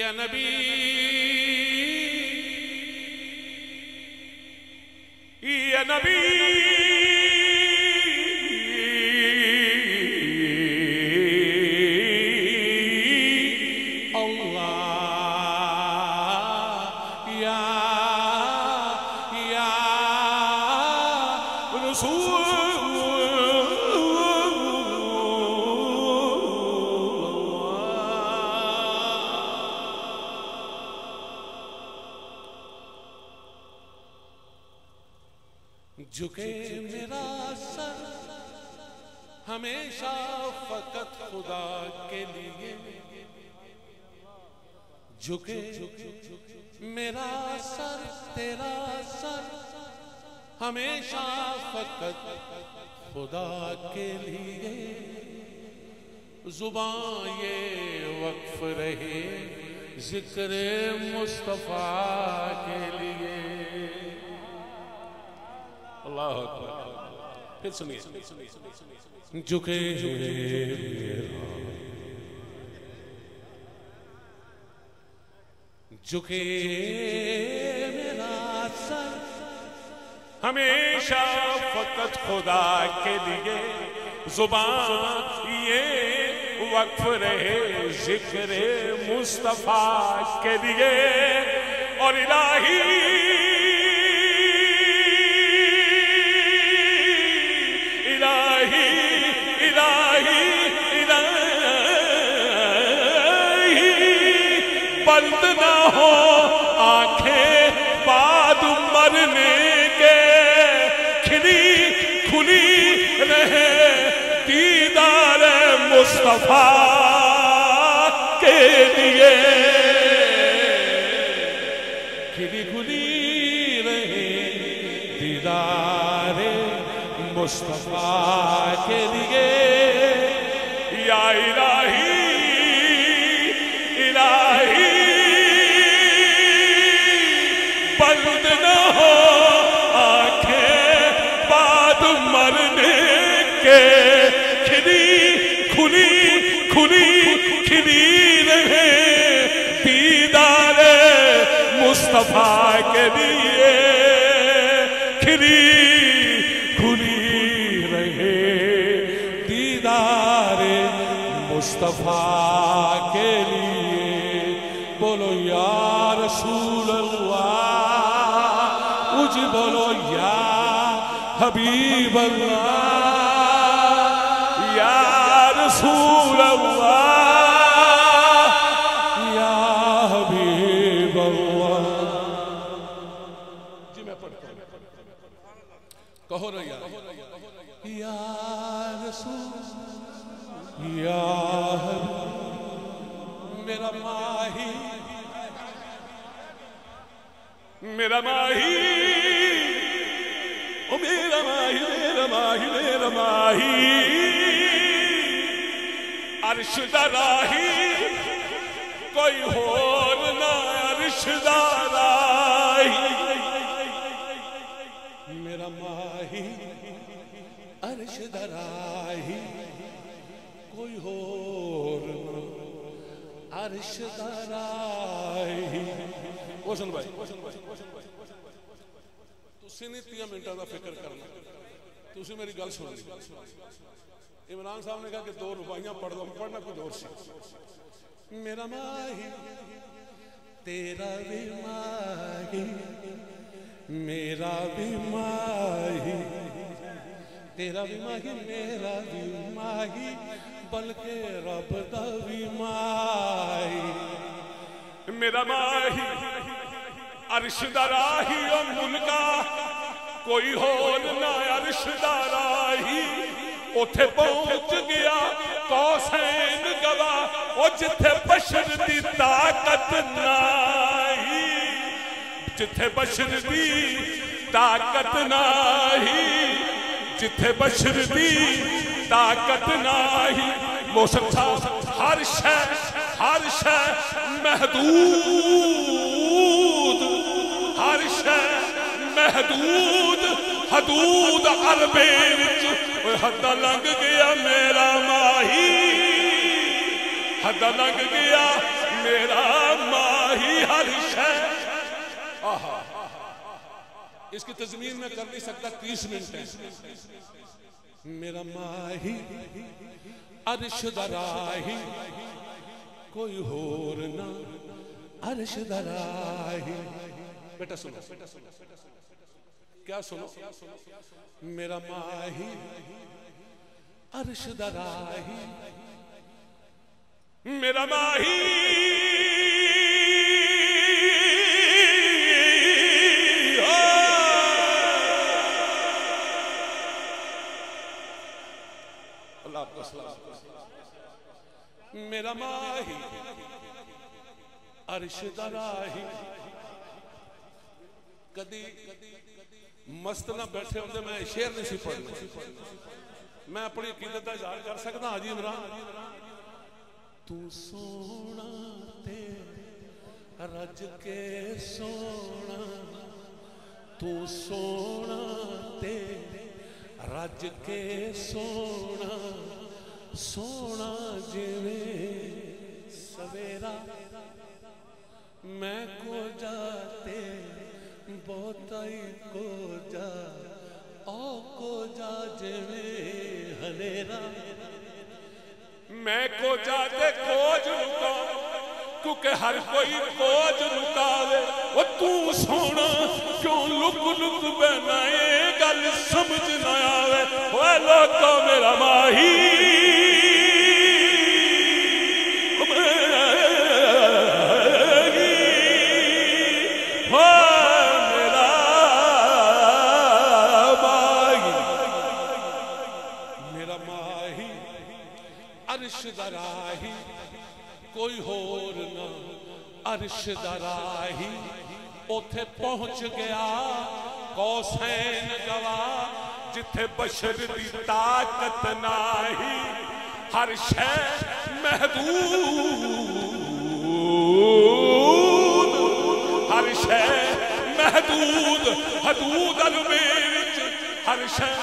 या नबी या नबी झुके मेरा सर हमेशा फकत खुदा के लिए, झुके मेरा सर तेरा सर हमेशा फकत खुदा के लिए, जुबान ये वक्फ रहे जिक्र मुस्तफा के लिए। अल्लाह अकबर। फिर सुनिए, झुके झुके मेरा सर हमेशा फकत खुदा के लिए, जुबान ये वक्फ रहे जिक्र मुस्तफा के लिए। और इलाही बंद ना हो आंखें बाद मरने के, खिली खुली रहे दीदार मुस्तफा के लिए, खिली खुली रहे दीदार मुस्तफा के लिए। या इलाही इलाही बंद न हो आंखें बाद मरने के, खिली खुली खिली रहे दीदार मुस्तफा के लिए, खिली खुली रहे दीदार मुस्तफा के लिए। बोलो या रसूल अल्लाह, मुझ बोलो या हबीब अल्लाह, या रसूल अल्लाह, या हबीब अल्लाह। जी मैं पढ़ता हूं, कहो ना या रसूल या मेरा माही मेरा माही ओ मेरा माही मेरा माही मेरा माही, अर्श दराही कोई होर ना अर्श दराही, मेरा माही अर्श दराही कोई होर अर्श दराही। वसन भाई तुसी नहीं 30 मिनटों का फिक्र करना, तुसी मेरी गल सुन ली। इमरान साहब ने कहा कि 2 रुबाइयां पढ़ दो, पढ़ना कुछ और सी। मेरा माही तेरा भी माही मेरा भी माही, तेरा भी माही मेरा भी माही, बल्कि रब दा भी माही। मेरा माही अर्श दा राही ओ मुनका कोई होर ना अर्श दा राही, उथे पहुंच गया कौसैन गवा ओ जिथे बशर दी ताकत नाही, जिथे बशर दी ताकत नाही, जिथे बशर दी ताकत नाही। मौसम साहब हर शय महदूद, हर शय महदूद हदूद अरबे विच हद लंघ गया मेरा माही, हद लंघ गया मेरा आहा, इसकी तज़मीन में कर नहीं सकता, 30 मिनट है। मेरा माही अर्श दराही, कोई होर ना अर्श दराही। बेटा सुनो, क्या सुनो? मेरा माही अर्श दराही, मेरा माही मेरा माही अर्श दराही। कदी मस्त ना बैठे होंगे मैं शेर नहीं सी पढ़ना, मैं अपनी अकीदत का इज़हार कर सकता। हाजी इमरान, तू सोना ते रज के सोना, तू सोना ते रज के सोना, सोना जिवें सवेरा मैं को जाते बहुताई को जा, ओ को जा जिवें हनेरा। मैं को जाते कोज लुका, क्योंकि हर कोई कोज लुकावे। वो तू सोना क्यों लुक लुक बहना, ये गल समझ ना आवे। वो लोगों मेरा माही दराही, कोई होर ना अर्श दराही। उथे पहुंच गया कौसैन गवा, जिथे बशर दी ताकत नाही। हर शै महदूद, हर शै महदूद, हदूद अलवेच हर शै।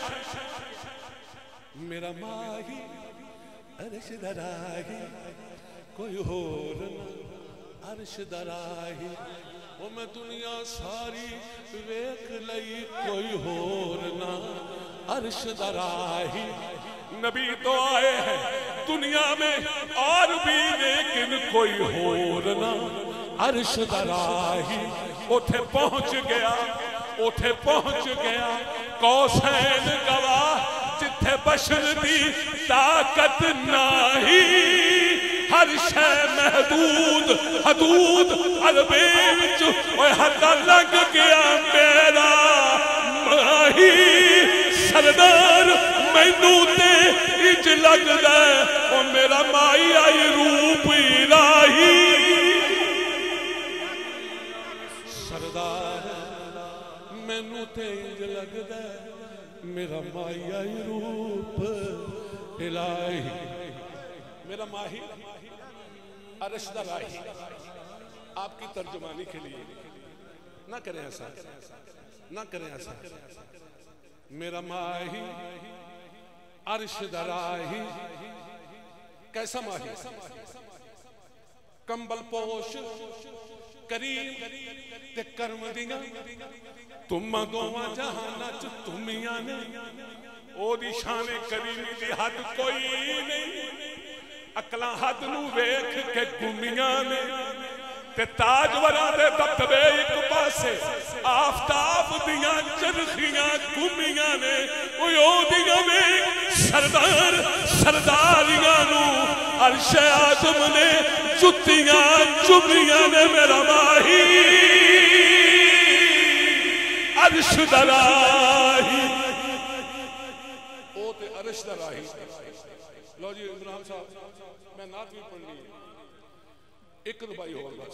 मेरा माही अर्श दराही, कोई होर ना अर्श दराही। वो मैं दुनिया सारी वेख लई, कोई होर ना अर्श दराही। नबी तो आए हैं दुनिया में और भी, लेकिन कोई होर ना अर्श दराही। उथे पहुंच गया, उथे पहुंच गया कौसैन गवा, जिथे बशर दी ताकत नाही। हर शै महदूद हदूद अलबे विच हदा लग गया मेरा माही। सरदार मैनू ते इंज लगदा ओ मेरा माई आई रूप इलाही। सरदार मैनू ते इंज लगदा मेरा माई आई रूप इलाही। मेरा माही अर्श दराही। आपकी तर्जुमानी के लिए ना करें ऐसा, ना करें ऐसा। मेरा माही अर्श दराही। कैसा माही? कंबल पोश करीम ते करम दियां तुम दोवां जहाना च तुमियां ने। ओदी शान करीमी दी हद कोई नहीं। अकलां हद नू वेख के गुमियां ने, ते ताजवरां दे दबदबे एक पासे, आफताब दियां चरखियां घुमियां ने। ओदियां वेख सरदार सरदारियां नू अर्श आज़म ने जुत्तियां चुमियां ने। मेरा माही अर्श दराही। ओ ते अर्श दराही। लो जी इमरान साहब, मैं नात भी पढ़नी है, एक रुबाई होगा बस।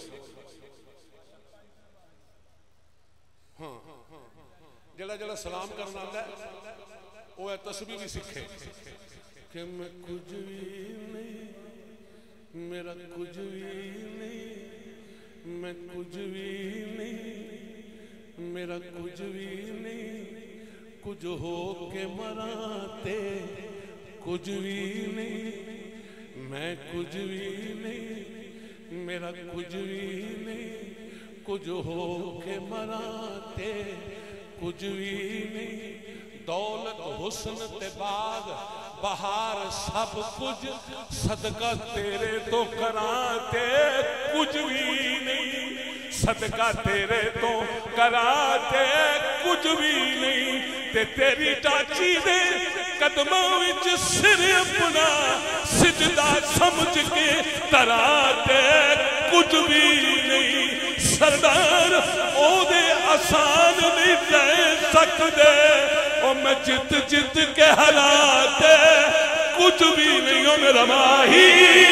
हाँ, जड़ा जड़ा सलाम करना आता है वो है तस्बीह भी सीखे कि मैं कुछ भी नहीं, मेरा कुछ भी नहीं, मैं कुछ भी नहीं, मेरा कुछ भी नहीं। कुछ हो के मराते कुछ भी नहीं, मैं कुछ भी नहीं, मेरा कुछ भी नहीं। कुछ हो के मराते कुछ भी नहीं, दौलत हुस्न ते बाग बहार सब कुछ सदका तेरे तो कराते कुछ भी नहीं, सदका तेरे तो कराते कुछ भी नहीं, ते तेरी चाची दे कदमों विच सिर अपना सिजदा समझ के तराते कुछ भी नहीं। सरदार ओदे आसान नहीं दे सकते, ओ मैं जित जित के हराते कुछ भी नहीं हो मेरा माही।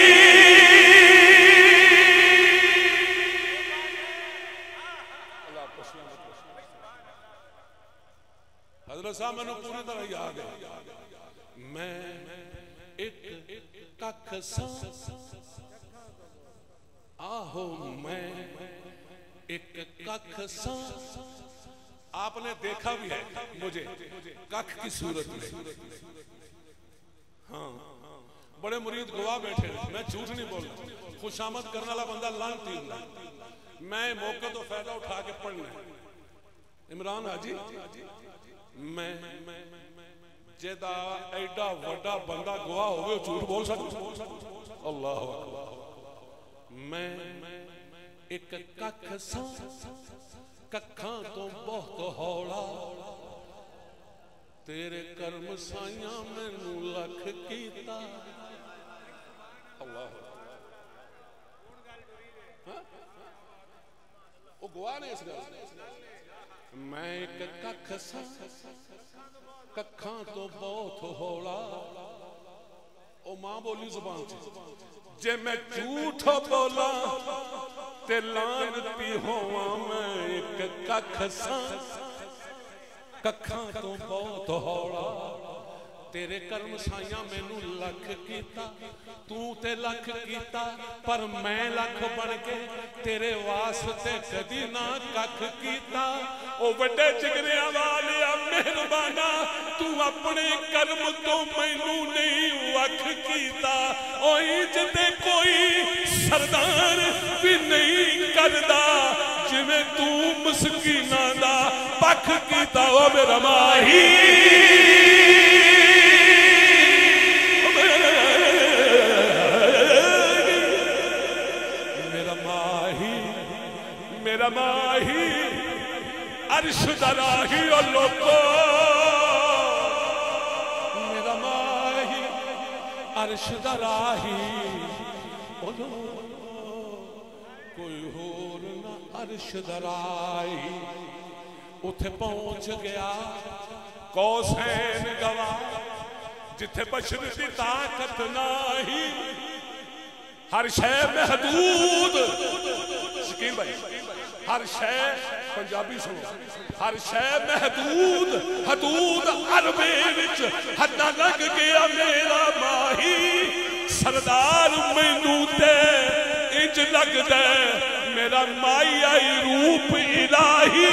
हजरत साहब मैंने पूरी तरह याद है, मैं एक कख सा आहो मैं एक कख सा, आपने देखा भी है मुझे कख की सूरत में। हाँ बड़े मुरीद गवाह बैठे, मैं झूठ नहीं बोल रहा, खुशामद करने वाला बंदा लानती हूं, मैं मौके तो फायदा उठा के पढ़ना। इमरान हाजी मैं जेदा एडा वड्डा बंदा गवाह हो गए झूठ बोल सकता? अल्लाह अकबर। मैं एक कख सा कखा तो बहुत हौला, तेरे कर्म साइया मैनू लख कीता। अल्लाह वो गवाह ने इस गल। मैं एक कख सा कखा तो बहुत हौला, ओ मां बोली जुबान से, जे मैं झूठ बोला ते लानती होवा। मैं एक कख सा कखा तो बहुत हौला, तेरे कर्म साइया मैनू लख कीता, तू ते लख कीता पर मैं लख बन के तेरे वास्ते कदी ना कख कीता। ओ वड्डे जिगरिया वालिया मेहरबाना, तू अपने कर्म तो मैनू नहीं वख कीता। ओ इंज ते कोई सरदार भी नहीं करदा जिवें तू मस्कीना दा पख कीता। ओ मेरा माही मेरा माही अर्श दराही और लोगो, मेरा माही अर्श दराही ओ कोई होर ना अर्श दराही। उथे पहुंच गया कौसैन गवाह, जिथे बशर की ताकत नाही, हर शय महदूद। शकील भाई हर शय पंजाबी सुनो, हर शय महदूद हदूद अरबे विच हद्दा लग गया मेरा माही। सरदार मैनू ते इंज लगदा मेरा माई आई रूप इलाही।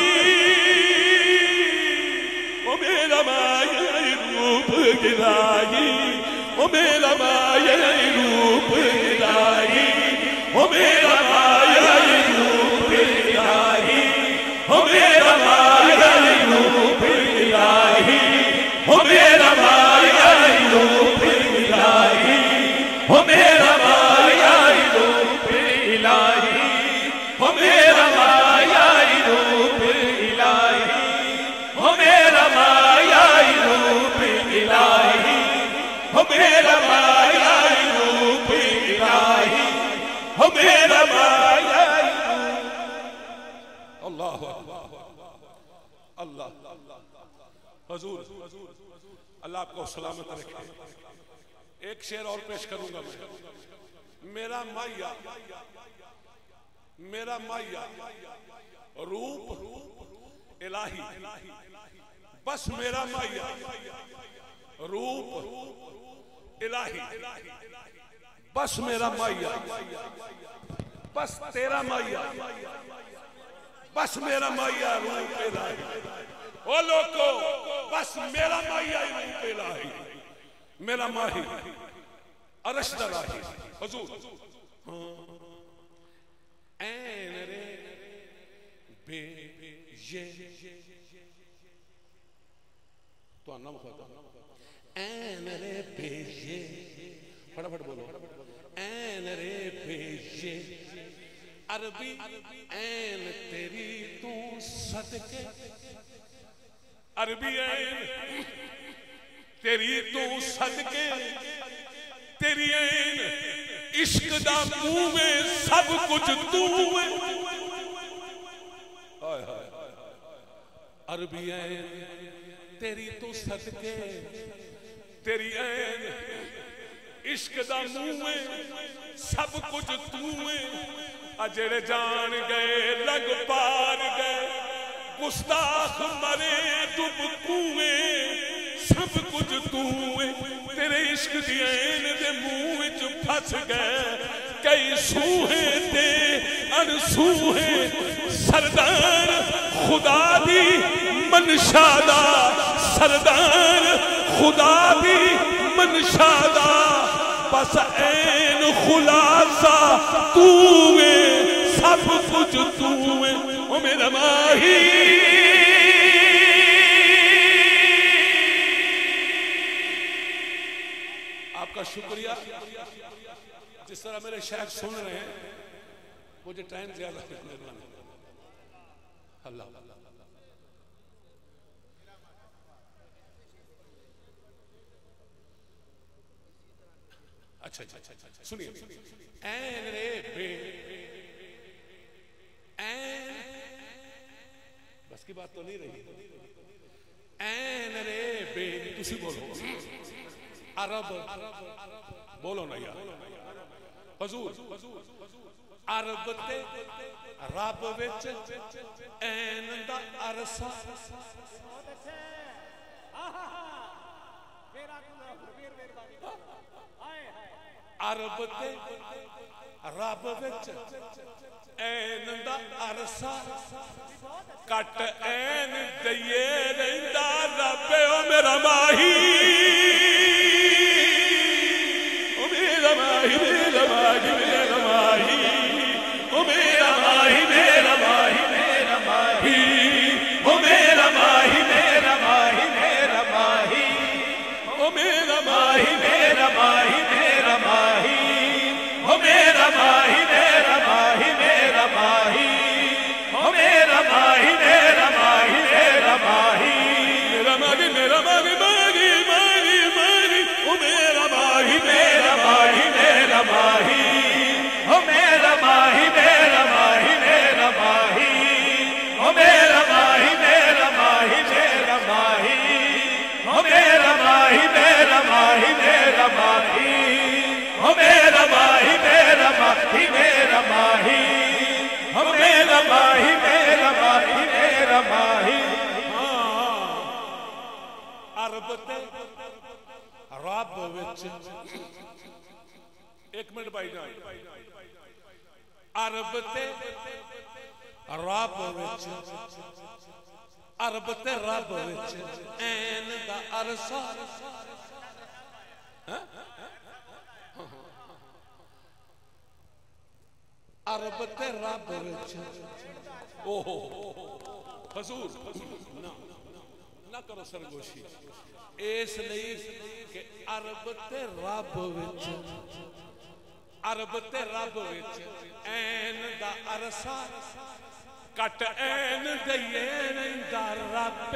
ओ मेरा माई आई रूप इलाही, ओ मेरा माई आई रूप इलाही, ओ मेरा माई आई रूप इलाही, ओ मेरा माई आई रूप इलाही, ओ मेरा माई आई रूप इलाही, ओ मेरा माई आई रूप इलाही, ओ मेरा माई आई रूप इलाही, ओ मेरा माई आई रूप इलाही, ओ मेरा माई आई रूप इलाही, ओ मेरा माई आई। अल्लाह अल्लाह हुजूर अल्लाह आपको सलामत रखे। एक शेर और पेश करूंगा मैं। मेरा माया रूप इलाही, बस मेरा माया रूप इलाही, बस मेरा माया, बस तेरा माया, बस मेरा माया रूप इलाही। ओ लोगो बस मेरा माया रूप इलाही, मेरा माही अरश दराही। हुजूर ऐन रे तो अन्ना मुखाता ऐन रे भेजे फटाफट बोलो ऐन रे भेजे अरबी ऐन तेरी तू सदके अरबी ऐन तेरी तू सदके तेरी ऐन इश्क दा मुंह में सब कुछ तू है अरबी ऐन तेरी तू सदके तेरी ऐन इश्क दा मुंह में सब कुछ तू है अजड़े जान गए लग पार गए गुस्ताख मरे डूब कुएं सब कुछ तू है तेरे इश्क दी ऐन दे मुंह विच फस गए कई सूहे ते अनसूहे सरदार खुदा दी मनशा दा सरदार खुदा दी मनशा दा बस ऐन खुलासा तू है सब कुछ तू है ओ मेरा माही आपका शुक्रिया जिस तरह मेरे शेख सुन रहे हैं मुझे टाइम ज्यादा अल्लाह अच्छा अच्छा अच्छा अच्छा सुनिए ऐन रे बे ऐन बस की बात तो नहीं रही ऐन रे बे तुसी बोलो अरब बोलो ना यार हुजूर अरब ते रब विच ऐन दा अरसा अरब ते रब विच ऐन दा अरसा कट ऐन दइए रहिंदा रब ओ मेरा माही ओ मेरा माही मेरा माही मेरा माही ओ मेरा माही मेरा माही मेरा माही ओ मेरा माही मेरा माही मेरा माही ओ मेरा माही मेरा माही मेरा माही ओ मेरा माही मेरा माही मेरा माही ओ मेरा माही मेरा माही मेरा माही मेरा माही मेरा माही माही माही माही ओ मेरा माही मेरा माही मेरा माही ओ मेरा माही मेरा माही मेरा माही ओ मेरा माही मेरा माही मेरा माही ओ मेरा माही मेरा माही मेरा माही ओ मेरा माही मेरा माही मेरा माही ओ मेरा माही मेरा माही मेरा माही अरब ते रब विच एक मिनट भाई जान अरब ते रब विच अरब ते रब विच ऐन दा अरसा अरब ते रब विच ओहो हुजूर ना करो सरगोशी इसलिए कि अरब ते रब विच अरब ते रब विच ऐन दा अरसा कट ऐन दइए रहिंदा रब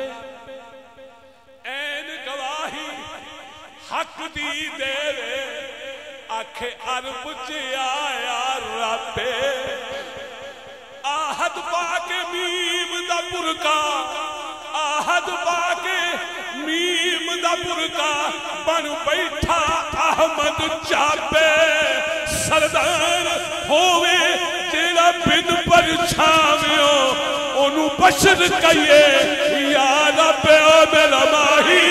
ऐन गवाही हक दी देवे आखे अरब च आया रब आहद पाके मीम दा पुरका आहद पाके मीम दा पुरका बन बैठा अहमद चाबे सरदार होवे जेड़ा बिन परछावियो ओनू बशर कहिए या रब ओ मेरा माही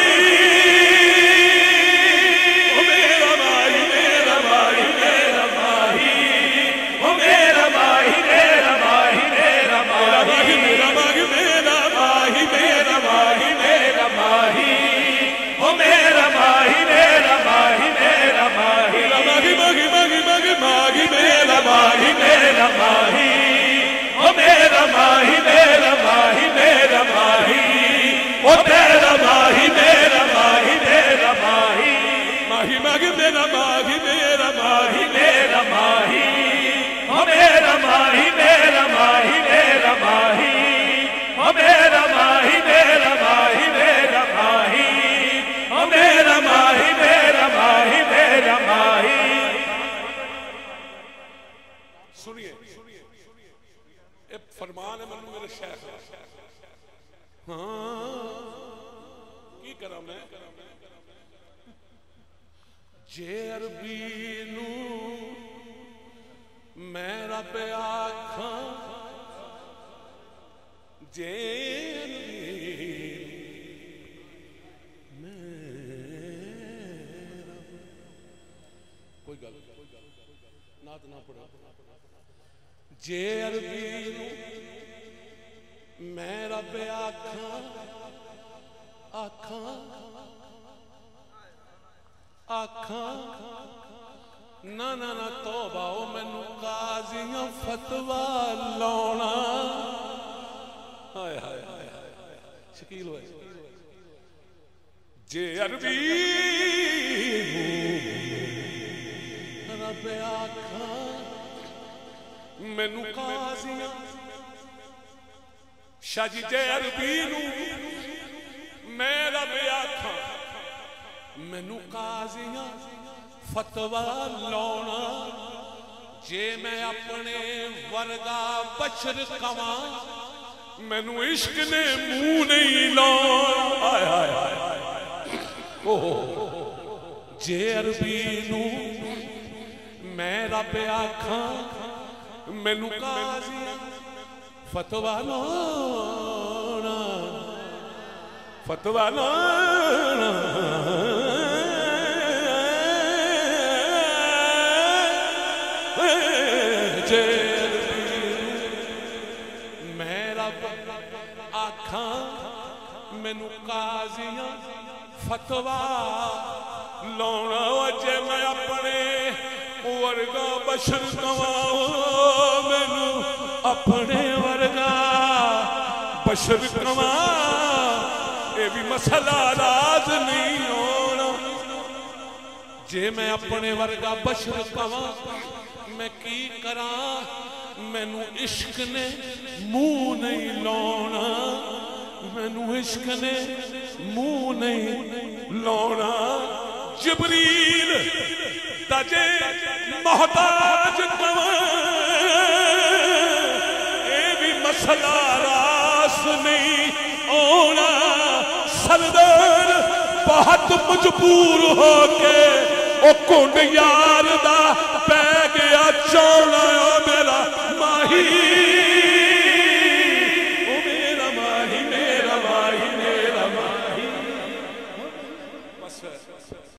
ओ मेरा माही मेरा माही मेरा माही ओ मेरा माही मेरा माही मेरा माही मेरा माही मेरा माही मेरा माही मेरा माही ओ मेरा माही मेरा माही मेरा माही माही माही माही माही माही मेरा माही मेरा माही ओ मेरा माही मेरा माही मेरा माही ओ तेरा माही फरमान है मैनू मेरे शेख। हाँ की करा मैं जे अरबी नू मैं रब आखा जे कोई गल नात ना पढ़ो जे अरबी नू मैं रब आखा आखा आखा ना ना ना तौबा ओ मैनू काजियां फतवा लाउणा। हाय हाय हाय शकील होए जे अरबी रब आखा मैनू काजियां शाजी जे अरबी नू मैं रब आखा मैनू काजियां फतवा लाउणा। जे मैं अपने वर्गा बशर कवां मैनू इश्क ने मुंह नहीं लाउणा। हाय हाय हाय ओहो जे अरबी नू मैं रब आखा मैनू काजियां फतवा लाउणा फतवा लाउणा। जे मैं रब आखा मैनू काजियां फतवा लाउणा। जे मैं अपने वर्गा बशर कवां मैनू अपने वर्गा बशर कवां ये भी मसला राज नहीं होना। जे मैं अपने वर्गा बशर कवां मैं की करा मैनू इश्क ने मुंह नहीं लाउणा। मैनू इश्क ने मुंह नहीं लाउणा। जिबरील तजे मोहताज कवां ये भी मसला रास नहीं होना। सरदार बहुत मजबूर हो के ओ कुंड यार दा पै गया चौड़ा मेरा माही